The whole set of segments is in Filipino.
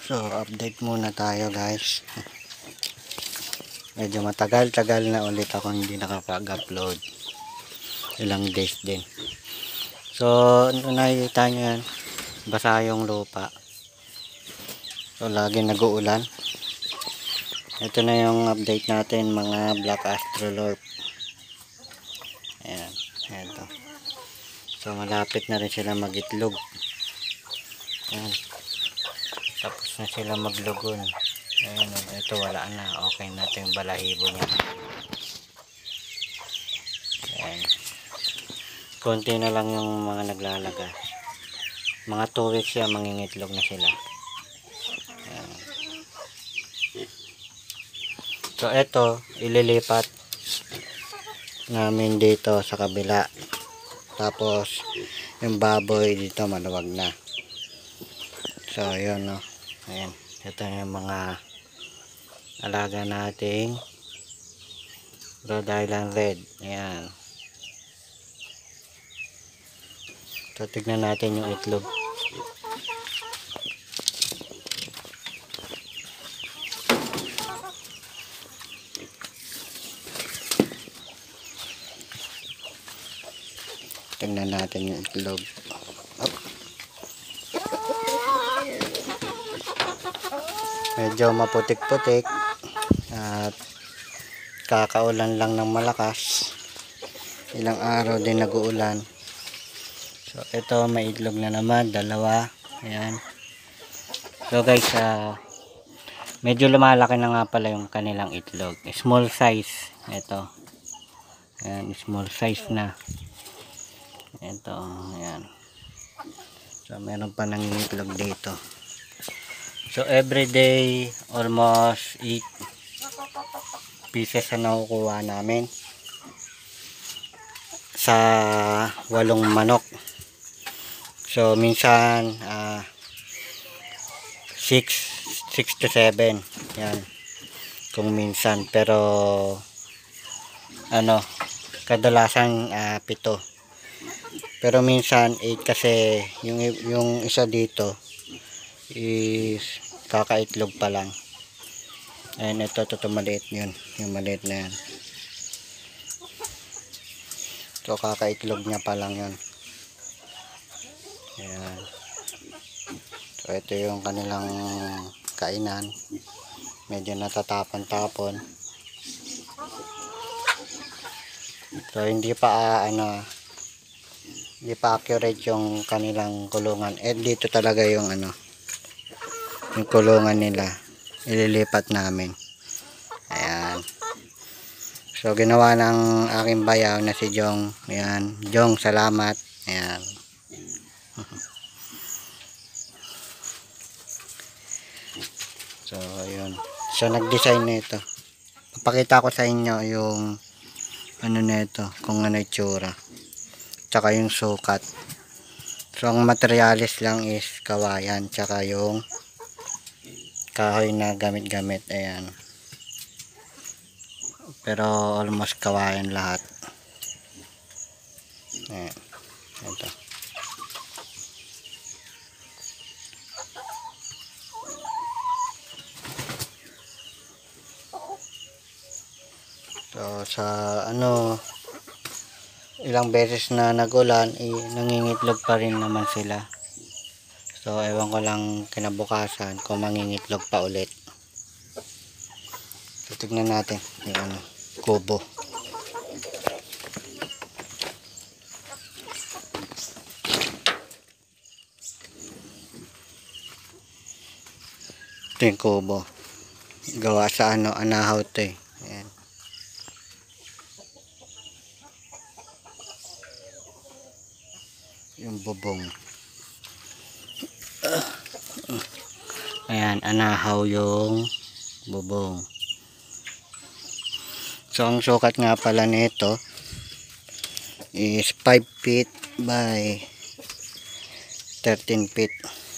So, update muna tayo guys. Medyo matagal-tagal na ulit ako hindi nakapag-upload. Ilang days din. So, nakikita nyo yan. Basa yung lupa. So, lagi nag-uulan. Ito na yung update natin mga black astrolorp. Ayan. Ito. So, malapit na rin sila mag-itlog. Ayan. Tapos na sila maglugon. Ayan, ito wala na. Okay na ito yung balahibo niya. Ayan. Konti na lang yung mga naglalaga. Mga 2 weeks yan, mangingitlog na sila. Ayan. So ito, ililipat namin dito sa kabila. Tapos yung baboy dito maluwag na. So yun, no. Ayan, ito yung mga alaga nating Rhode Island Red. Ayan. So tignan natin yung itlog. Tignan natin yung itlog. Up. Medyo maputik-putik at kakaulan lang ng malakas. Ilang araw din nag-uulan. So ito may itlog na naman, 2. Ayan. So guys, medyo lumalaki na nga pala yung kanilang itlog. Small size. Ito. Ayan, small size na. Ito, ayan. So meron pa nangingitlog dito. So everyday almost 8 pieces na nakukuha namin sa 8 manok. So minsan 6 to 7 yan kung minsan, pero kadalasan 7, pero minsan 8 kasi yung isa dito is kakaitlog pa lang. Ayan, ito maliit yun, yung maliit na yan. So kakaitlog niya pa lang yun. Ayan. So ito yung kanilang kainan. Medyo natatapon-tapon. So hindi pa hindi pa accurate yung kanilang kulungan. Dito talaga yung yung kulungan nila. Ililipat namin. Ayan. So ginawa ng aking bayaw na si Jong. Ayan. Jong, salamat. Ayan. So ayun. So nag-design nito. Papakita ko sa inyo yung nito, kung ano itsura. Tsaka yung sukat. So ang materialis lang is kawayan, tsaka yung kahoy na gamit-gamit. Ayan. Pero almost kawayan lahat. Ayan. Ito. So sa ilang beses na nagulan, nangingitlog pa rin naman sila. So ewan ko lang kinabukasan kung mangingitlog pa ulit. So tignan natin yung kubo. Ito yung kubo. Gawa sa anahaw to eh. Ayan. Yung bubong. Ayan, anahaw yung bubong. So ang sukat nga pala nito is 5 feet by 13 feet.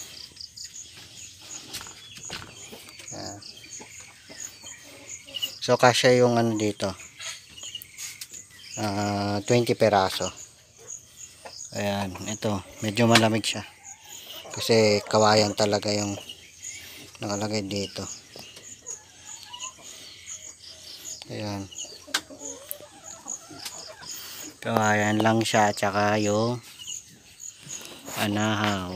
Ayan. So kasya yung dito 20 peraso. Ayan, ito medyo malamig siya kasi kawayan talaga yung nakalagay dito. Ayan. Kawayan lang siya, tsaka yung anahaw.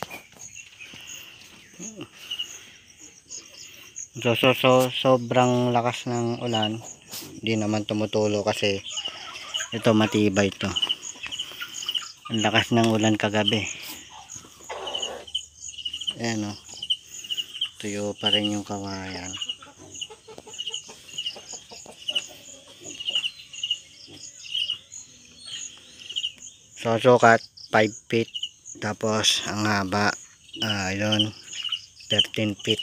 Sobrang lakas ng ulan, hindi naman tumutulo kasi ito matibay to. Ang lakas ng ulan kagabi. Ayan o, tuyo pa rin yung kawayan. So sukat 5 feet, tapos ang haba yun 13 feet.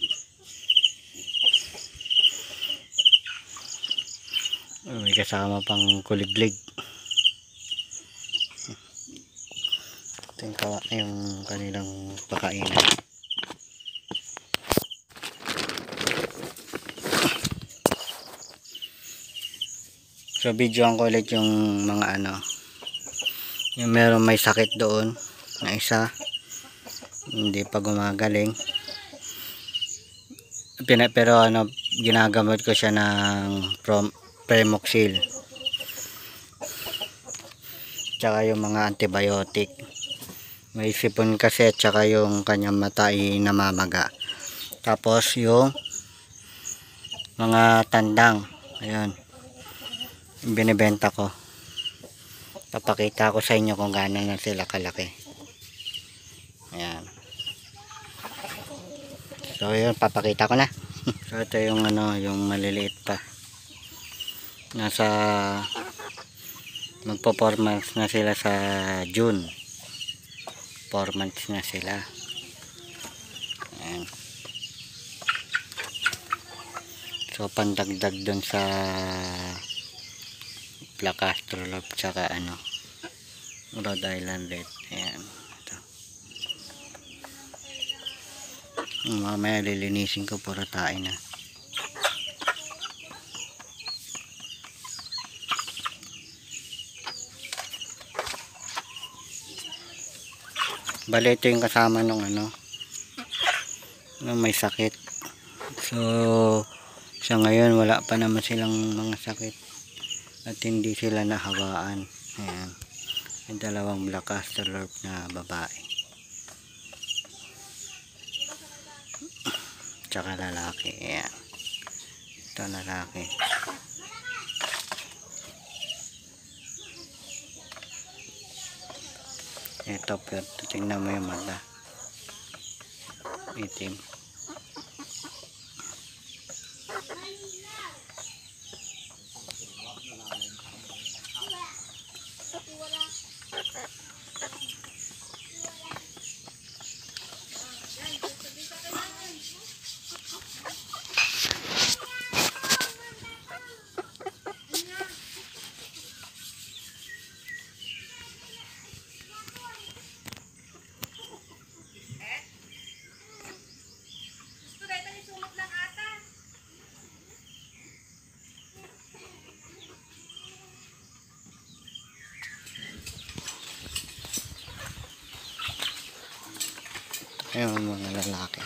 May kasama pang kuliglig. Ito yung kanilang pakainan. So videoan ko ulit yung mga yung meron may sakit doon na isa, hindi pa gumagaling. Pero ginagamot ko siya ng Premoxil, tsaka yung mga antibiotic. May sipon kasi, tsaka yung kanyang mata ay namamaga. Tapos yung mga tandang, ayun, binibenta ko. Papakita ko sa inyo kung gaano na sila kalaki. Ayan. So yun, papakita ko na. So ito yung yung maliliit pa. Nasa magpo-4 months na sila sa June. 4 months na sila. Ayan. So pandagdag dun sa Black Astrolab tsaka Rhode Island Red. Ayan, ito. Mamaya lilinisin ko, puro tae na. Bale ito yung kasama nung nung may sakit. So sa ngayon wala pa naman silang mga sakit at hindi sila nahawaan. Ayan, yung dalawang Black Astrolab na babae tsaka lalaki. Ayan, ito lalaki. Ito, pero tingnan mo yung mata, itim. Ayun, mga lalaki.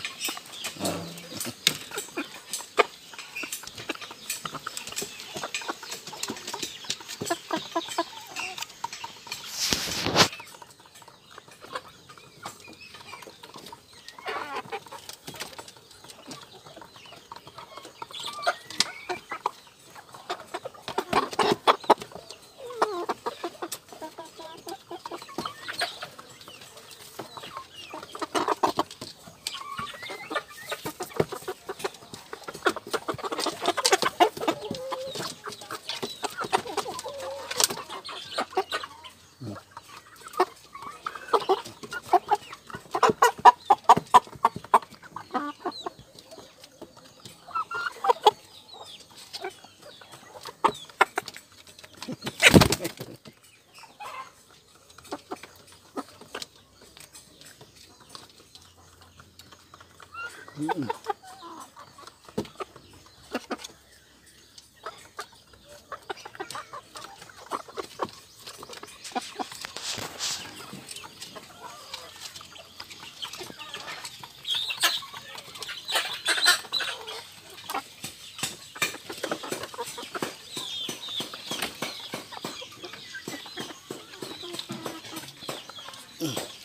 Mm.